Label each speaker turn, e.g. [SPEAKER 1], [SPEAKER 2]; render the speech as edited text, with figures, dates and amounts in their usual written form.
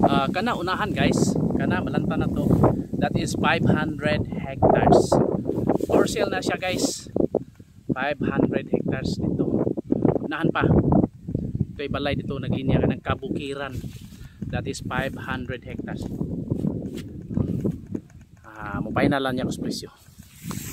[SPEAKER 1] Kana unahan guys, kana malanta na to. That is 500 hectares. For sale na siya guys. 500 hectares dito. Unahan pa. Ito'y balay dito, naglinya ka ng kabukiran. That is 500 hectares. Mupay na lang niya ang presyo.